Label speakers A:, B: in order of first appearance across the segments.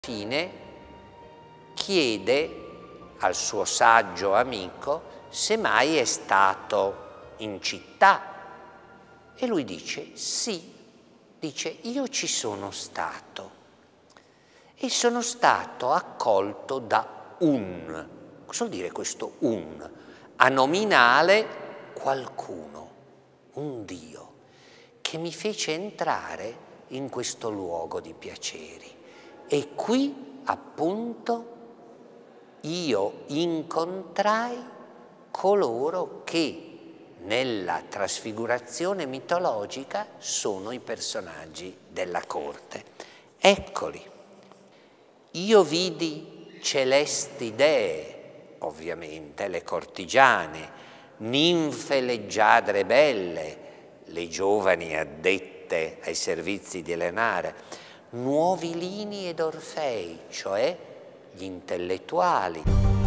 A: Fine chiede al suo saggio amico se mai è stato in città e lui dice sì, dice io ci sono stato e sono stato accolto da un, cosa vuol dire questo un? A nominale qualcuno, un Dio, che mi fece entrare in questo luogo di piaceri. E qui, appunto, io incontrai coloro che nella trasfigurazione mitologica sono i personaggi della corte. Eccoli. Io vidi celesti dee, ovviamente le cortigiane, ninfe leggiadre belle, le giovani addette ai servizi di Elenare, nuovi Lini ed Orfei, cioè gli intellettuali.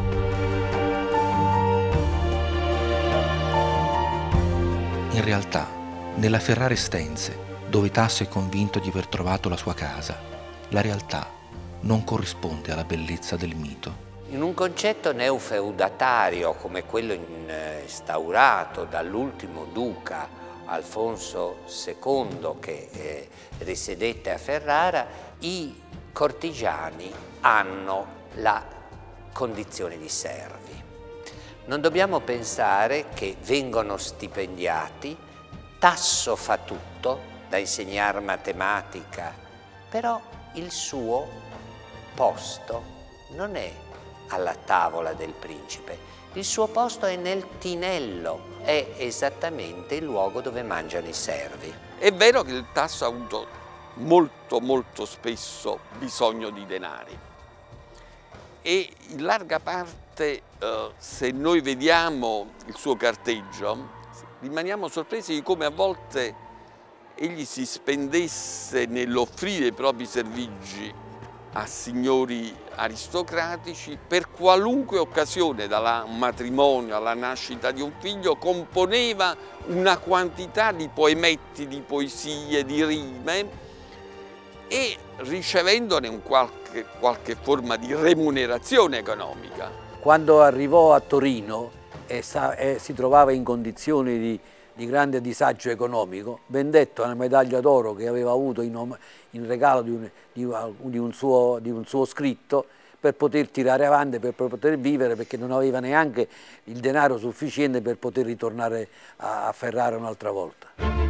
B: In realtà, nella Ferrara Estense, dove Tasso è convinto di aver trovato la sua casa, la realtà non corrisponde alla bellezza del mito.
A: In un concetto neofeudatario come quello instaurato dall'ultimo duca Alfonso II che risiedette a Ferrara, i cortigiani hanno la condizione di servi. Non dobbiamo pensare che vengono stipendiati, Tasso fa tutto, da insegnare matematica, però il suo posto non è alla tavola del principe. Il suo posto è nel tinello, è esattamente il luogo dove mangiano i servi.
C: È vero che il Tasso ha avuto molto spesso bisogno di denari e in larga parte, se noi vediamo il suo carteggio, rimaniamo sorpresi di come a volte egli si spendesse nell'offrire i propri servigi a signori aristocratici per qualunque occasione, dal matrimonio alla nascita di un figlio, componeva una quantità di poemetti, di poesie, di rime e ricevendone qualche forma di remunerazione economica.
D: Quando arrivò a Torino e si trovava in condizioni di grande disagio economico, vendette una medaglia d'oro che aveva avuto in regalo di un suo scritto per poter tirare avanti, per poter vivere, perché non aveva neanche il denaro sufficiente per poter ritornare a Ferrara un'altra volta.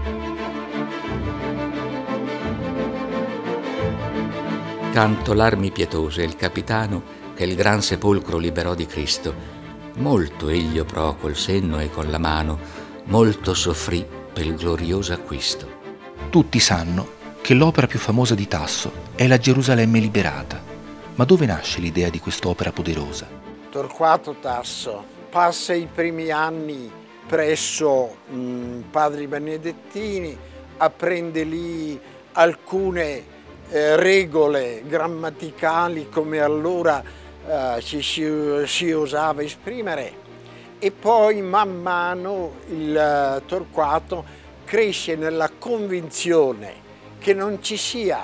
E: Canto l'armi pietose, il capitano che il gran sepolcro liberò di Cristo. Molto egli oprò col senno e con la mano, molto soffrì per il glorioso acquisto.
B: Tutti sanno che l'opera più famosa di Tasso è la Gerusalemme liberata. Ma dove nasce l'idea di quest'opera poderosa?
F: Torquato Tasso passa i primi anni presso padri benedettini, apprende lì alcune regole grammaticali come allora si osava esprimere, e poi man mano il Torquato cresce nella convinzione che non ci sia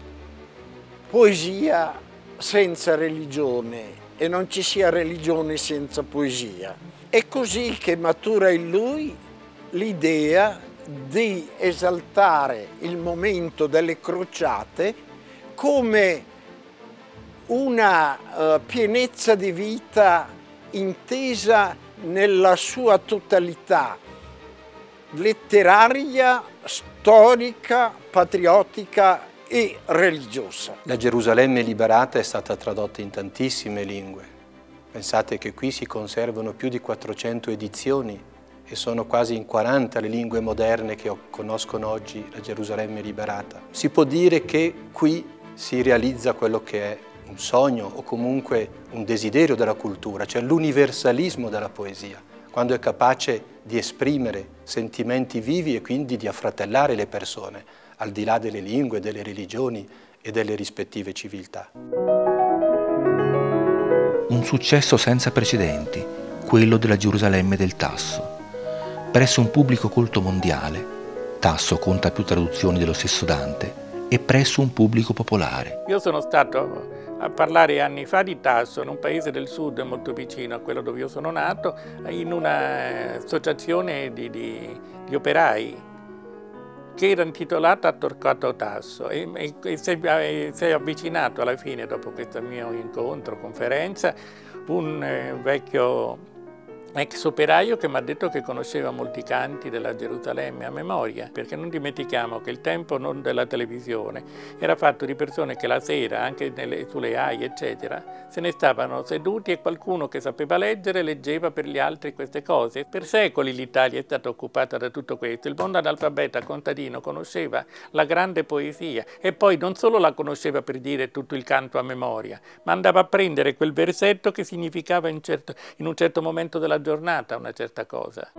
F: poesia senza religione e non ci sia religione senza poesia. È così che matura in lui l'idea di esaltare il momento delle crociate come una pienezza di vita intesa nella sua totalità, letteraria, storica, patriottica e religiosa.
G: La Gerusalemme liberata è stata tradotta in tantissime lingue. Pensate che qui si conservano più di 400 edizioni e sono quasi in 40 le lingue moderne che conoscono oggi la Gerusalemme liberata. Si può dire che qui si realizza quello che è un sogno o comunque un desiderio della cultura, cioè l'universalismo della poesia, quando è capace di esprimere sentimenti vivi e quindi di affratellare le persone, al di là delle lingue, delle religioni e delle rispettive civiltà.
B: Un successo senza precedenti, quello della Gerusalemme del Tasso. Presso un pubblico colto mondiale, Tasso conta più traduzioni dello stesso Dante e presso un pubblico popolare.
H: Io sono stato a parlare anni fa di Tasso in un paese del sud molto vicino a quello dove io sono nato, in un'associazione di operai che era intitolata Torquato Tasso e si è avvicinato alla fine, dopo questo mio incontro, conferenza, un vecchio ex operaio che mi ha detto che conosceva molti canti della Gerusalemme a memoria, perché non dimentichiamo che il tempo non della televisione era fatto di persone che la sera, anche sulle AI eccetera, se ne stavano seduti e qualcuno che sapeva leggere leggeva per gli altri queste cose. Per secoli l'Italia è stata occupata da tutto questo, il mondo analfabeta contadino conosceva la grande poesia e poi non solo la conosceva per dire tutto il canto a memoria, ma andava a prendere quel versetto che significava in un certo momento della giornata una certa cosa.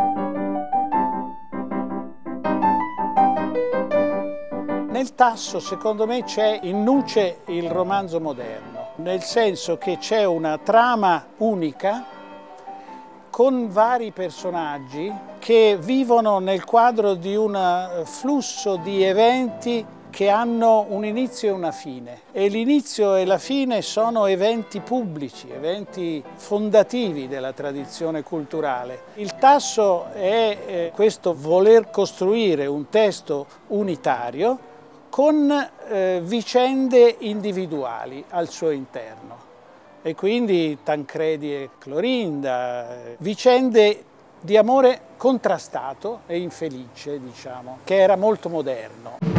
F: Nel Tasso, secondo me, c'è in nuce il romanzo moderno, nel senso che c'è una trama unica con vari personaggi che vivono nel quadro di un flusso di eventi che hanno un inizio e una fine, e l'inizio e la fine sono eventi pubblici, eventi fondativi della tradizione culturale. Il Tasso è questo voler costruire un testo unitario con vicende individuali al suo interno, e quindi Tancredi e Clorinda, vicende di amore contrastato e infelice, diciamo, che era molto moderno.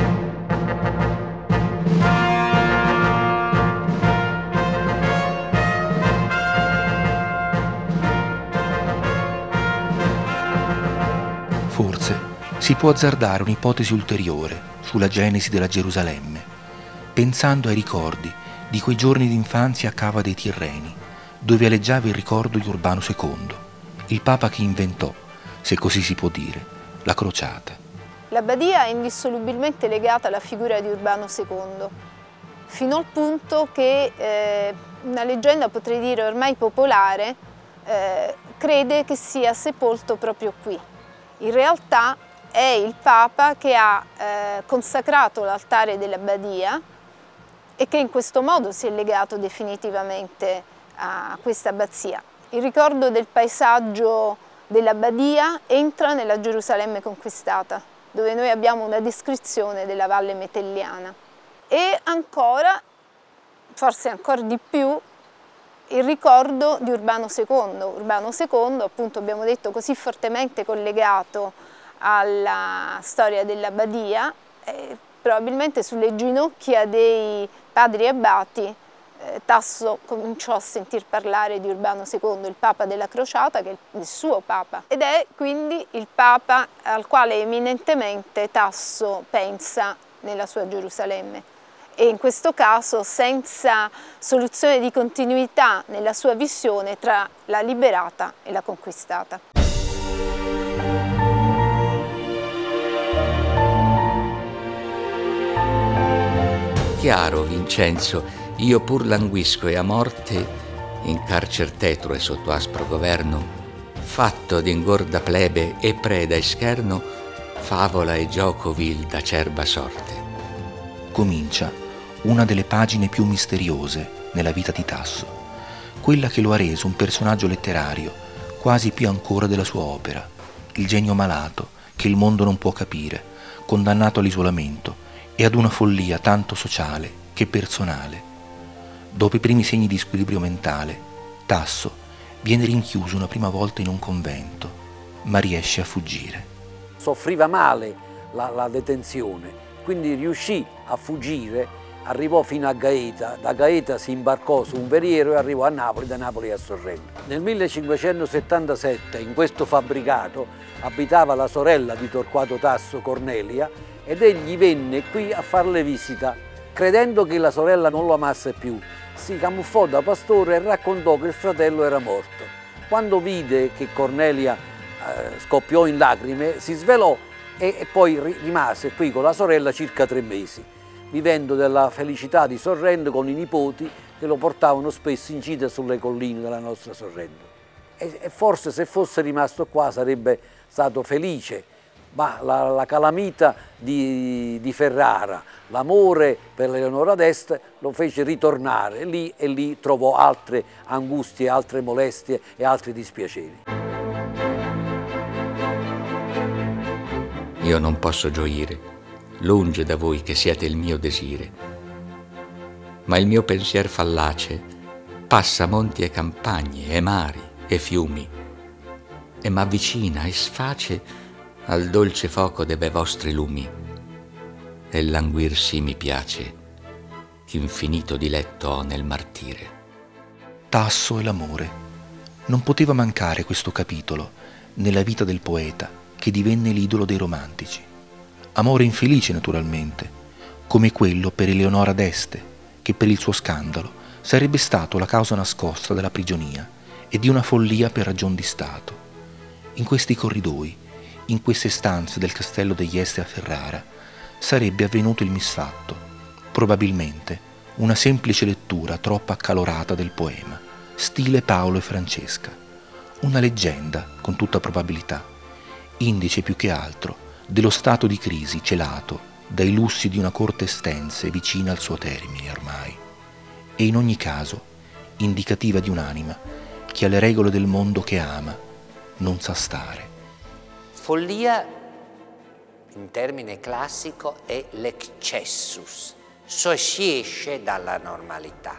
B: Forse si può azzardare un'ipotesi ulteriore sulla genesi della Gerusalemme, pensando ai ricordi di quei giorni d'infanzia a Cava dei Tirreni, dove aleggiava il ricordo di Urbano II, il papa che inventò, se così si può dire, la crociata.
I: L'abbadia è indissolubilmente legata alla figura di Urbano II, fino al punto che una leggenda, potrei dire ormai popolare, crede che sia sepolto proprio qui. In realtà è il Papa che ha consacrato l'altare dell'abbadia e che in questo modo si è legato definitivamente a questa abbazia. Il ricordo del paesaggio dell'abbadia entra nella Gerusalemme conquistata, dove noi abbiamo una descrizione della Valle Metelliana. E ancora, forse ancora di più, il ricordo di Urbano II. Urbano II, appunto, abbiamo detto, così fortemente collegato alla storia dell'abbadia, probabilmente sulle ginocchia dei padri abbati Tasso cominciò a sentir parlare di Urbano II, il Papa della Crociata, che è il suo Papa, ed è quindi il Papa al quale eminentemente Tasso pensa nella sua Gerusalemme, e in questo caso senza soluzione di continuità nella sua visione tra la liberata e la conquistata.
E: Chiaro, Vincenzo, io pur languisco e a morte, in carcer tetro e sotto aspro governo, fatto d'ingorda plebe e preda e scherno, favola e gioco vil d'acerba sorte.
B: Comincia una delle pagine più misteriose nella vita di Tasso, quella che lo ha reso un personaggio letterario quasi più ancora della sua opera, il genio malato che il mondo non può capire, condannato all'isolamento e ad una follia tanto sociale che personale. Dopo i primi segni di squilibrio mentale, Tasso viene rinchiuso una prima volta in un convento, ma riesce a fuggire.
D: Soffriva male la detenzione, quindi riuscì a fuggire, arrivò fino a Gaeta, da Gaeta si imbarcò su un veliero e arrivò a Napoli, da Napoli a Sorrento. Nel 1577 in questo fabbricato abitava la sorella di Torquato Tasso, Cornelia, ed egli venne qui a farle visita, credendo che la sorella non lo amasse più. Si camuffò da pastore e raccontò che il fratello era morto. Quando vide che Cornelia scoppiò in lacrime, si svelò e poi rimase qui con la sorella circa 3 mesi, vivendo della felicità di Sorrento con i nipoti che lo portavano spesso in gita sulle colline della nostra Sorrento. E forse se fosse rimasto qua sarebbe stato felice, ma la calamita di Ferrara, l'amore per Leonora d'Este lo fece ritornare lì e lì trovò altre angustie, altre molestie e altri dispiaceri.
E: Io non posso gioire, lunge da voi che siete il mio desire, ma il mio pensier fallace passa monti e campagne e mari e fiumi e m'avvicina e sface al dolce foco de be vostri lumi, e languir sì mi piace, ch'infinito diletto ho nel martire.
B: Tasso e l'amore. Non poteva mancare questo capitolo nella vita del poeta che divenne l'idolo dei romantici. Amore infelice naturalmente, come quello per Eleonora d'Este, che per il suo scandalo sarebbe stato la causa nascosta della prigionia e di una follia per ragion di Stato. In questi corridoi, in queste stanze del castello degli Este a Ferrara, sarebbe avvenuto il misfatto, probabilmente una semplice lettura troppo accalorata del poema, stile Paolo e Francesca, una leggenda con tutta probabilità, indice più che altro dello stato di crisi celato dai lussi di una corte estensa e vicina al suo termine ormai, e in ogni caso indicativa di un'anima che alle regole del mondo che ama non sa stare.
A: Follia, in termine classico, è l'excessus, cioè si esce dalla normalità,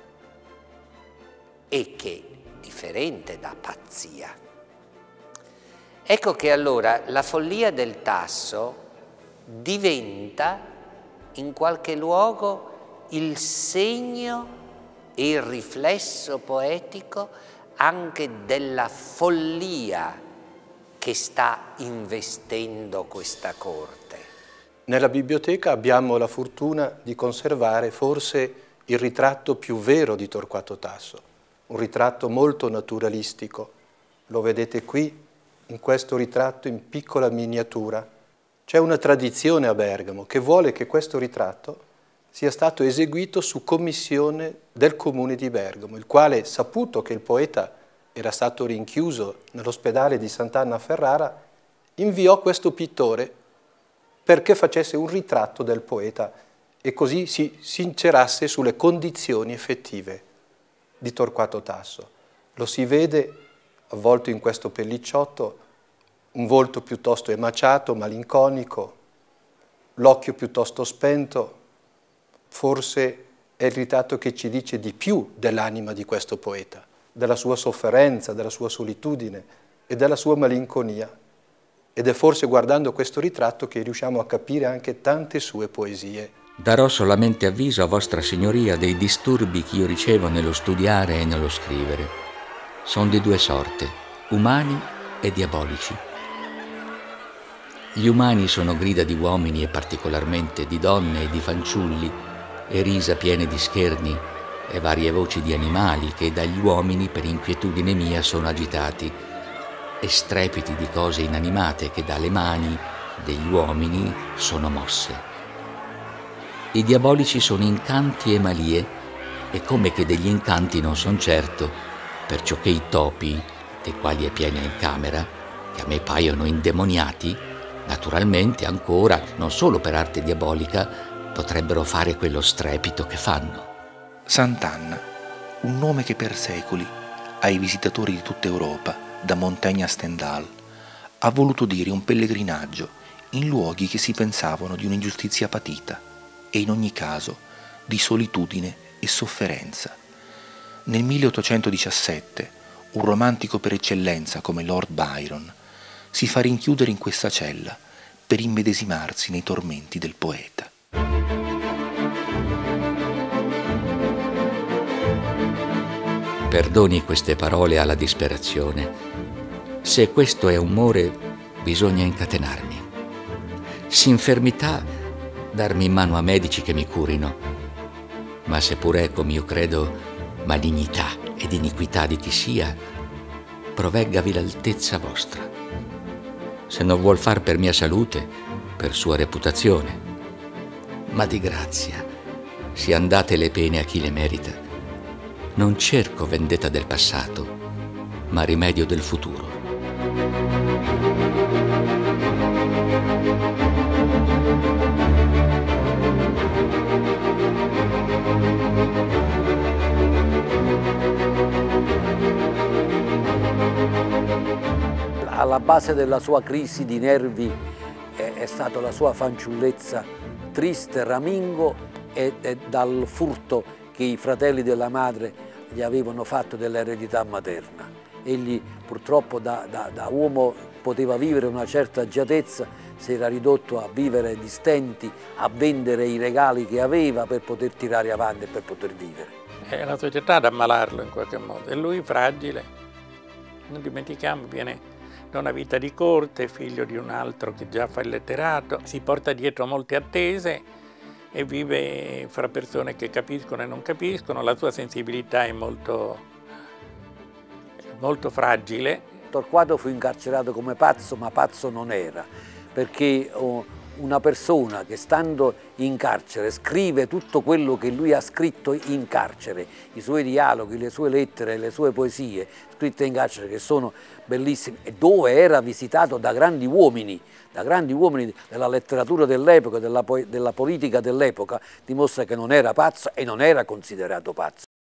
A: e che è differente da pazzia. Ecco che allora la follia del Tasso diventa in qualche luogo il segno e il riflesso poetico anche della follia che sta investendo questa corte.
G: Nella biblioteca abbiamo la fortuna di conservare forse il ritratto più vero di Torquato Tasso, un ritratto molto naturalistico. Lo vedete qui, in questo ritratto in piccola miniatura. C'è una tradizione a Bergamo che vuole che questo ritratto sia stato eseguito su commissione del comune di Bergamo, il quale, saputo che il poeta era stato rinchiuso nell'ospedale di Sant'Anna a Ferrara, inviò questo pittore perché facesse un ritratto del poeta e così si sincerasse sulle condizioni effettive di Torquato Tasso. Lo si vede avvolto in questo pellicciotto, un volto piuttosto emaciato, malinconico, l'occhio piuttosto spento. Forse è il ritratto che ci dice di più dell'anima di questo poeta, della sua sofferenza, della sua solitudine e della sua malinconia. Ed è forse guardando questo ritratto che riusciamo a capire anche tante sue poesie.
E: Darò solamente avviso a vostra signoria dei disturbi che io ricevo nello studiare e nello scrivere. Sono di due sorte, umani e diabolici. Gli umani sono grida di uomini e particolarmente di donne e di fanciulli, e risa piene di scherni e varie voci di animali che dagli uomini per inquietudine mia sono agitati, e strepiti di cose inanimate che dalle mani degli uomini sono mosse. I diabolici sono incanti e malie, e come che degli incanti non son certo, perciò che i topi, dei quali è piena in camera, che a me paiono indemoniati, naturalmente ancora, non solo per arte diabolica, potrebbero fare quello strepito che fanno.
B: Sant'Anna, un nome che per secoli ai visitatori di tutta Europa, da Montaigne a Stendhal, ha voluto dire un pellegrinaggio in luoghi che si pensavano di un'ingiustizia patita e in ogni caso di solitudine e sofferenza. Nel 1817 un romantico per eccellenza come Lord Byron si fa rinchiudere in questa cella per immedesimarsi nei tormenti del poeta.
E: Perdoni queste parole alla disperazione. Se questo è umore, bisogna incatenarmi. S'infermità, darmi in mano a medici che mi curino. Ma se pure è, come io credo, malignità ed iniquità di chi sia, proveggavi l'altezza vostra. Se non vuol far per mia salute, per sua reputazione. Ma di grazia, sian date le pene a chi le merita. Non cerco vendetta del passato, ma rimedio del futuro.
D: Alla base della sua crisi di nervi è stata la sua fanciullezza triste, ramingo, e dal furto che i fratelli della madre gli avevano fatto dell'eredità materna. Egli purtroppo da uomo poteva vivere una certa agiatezza, si era ridotto a vivere di stenti, a vendere i regali che aveva per poter tirare avanti e per poter vivere.
H: È la società ad ammalarlo in qualche modo, e lui fragile, non dimentichiamo, viene da una vita di corte, figlio di un altro che già fa il letterato, si porta dietro molte attese e vive fra persone che capiscono e non capiscono, la sua sensibilità è molto fragile.
D: Torquato fu incarcerato come pazzo, ma pazzo non era, perché una persona che stando in carcere scrive tutto quello che lui ha scritto in carcere, i suoi dialoghi, le sue lettere, le sue poesie scritte in carcere, che sono bellissime, e dove era visitato da grandi uomini della letteratura dell'epoca, della politica dell'epoca, dimostra che non era pazzo e non era considerato pazzo.